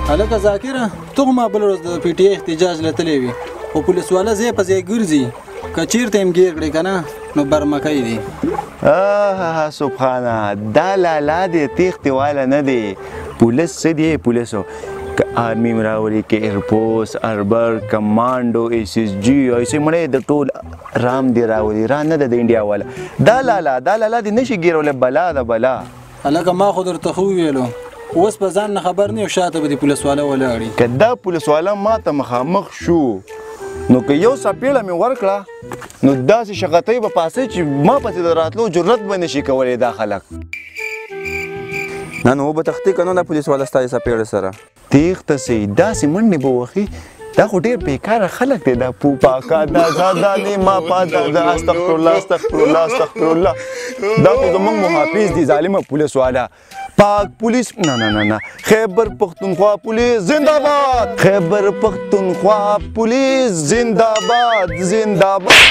هلکه ذاکره ته خو ما بله ورځ د پي ټي آی احتجاج له تللی وي خو پولیس والا ځای په ځای ګرځي که چېرته یې ګیر کړې که نه نو برمکی دی. سبحانه دا لالا دی تیښتې والا نه دی. پولیس څه دی پولیسو که آرمي م راولي که ایرفورس اربر کمانډو ایس ایس جي ایسې مړی د ټول رام دی راولي را نه ده د انډیا والا. دا لالا دی نشي ګیرولی بلا ده بلا. هلکه ما خو درته خو وویلو اوس په ځان نه خبر نه یو شاته به د پولیس والا ولاړي. که دا پولیس والا ما ته مخامخ شو نو که یو څپېړه مې ورکړه نو داسې شغتۍ به پاسې چې ما پسې د راتلو جرأت به نشي کولی دا خلک. نه نو وبه تښتې که نه دا پولیس والا ستا د څپېړې سره تېښته سي داسې منډې به وخي. دا خو ډېر بېکاره خلک دی دا پوپاکا دا زادا نیما پادا دا استغفرالله استغفرالله استغفرالله. دا خو زموږ محافظ دي ظالمه پولیس والا. پاک پولیس نه خیبر پختونخوا پولیس زنده باد. خیبر پختونخوا پولیس زنده باد زنده باد.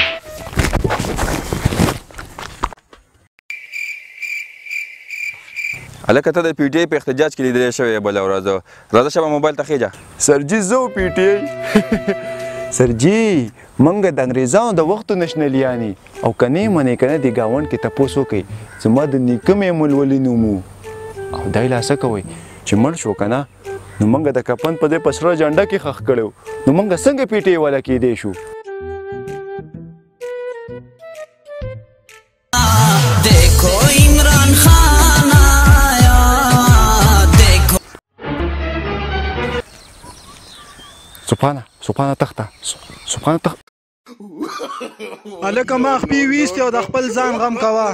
هلکه ته د پي ټي آی په احتجاج کې لیدلی شوی یې بله ورځ راځه شبه موبایل ته خېجه. سرجي زه پي ټي آی سرجي موږ د انګریزانو د وختو نشنلیانې او که نه یې منې که نه دې ګاونډ کې تپوس وکئ زما د نیکه مې ملولي نوم و او دا یې لا څه کوئ چې مړ شو که نه نو موږ د کفن په ځای په سره جنډه کې ښخ کړی و نو موږ څنګه پي ټي آی والا کېدی شو. देखो इमरान खान आया देखो سبحانه تخته سبحانه تخته. هلکه ما خپې ویستې او د خپل ځان غم کوه.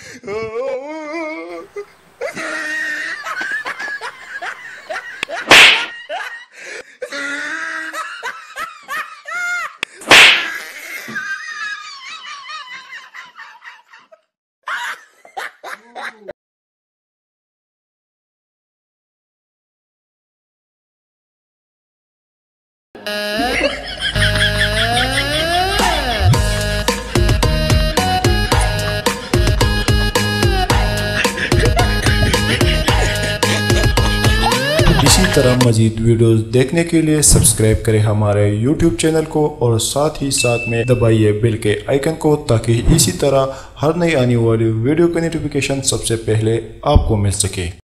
इसी तरह मजीद वीडियोस देखने के लिए सब्सक्राइब करें हमारे YouTube चैनल को और साथ ही साथ में दबाइए बेल के आइकन को ताकि इसी तरह हर नई आने वाली वीडियो का नोटिफिकेशन सबसे पहले आपको मिल सके।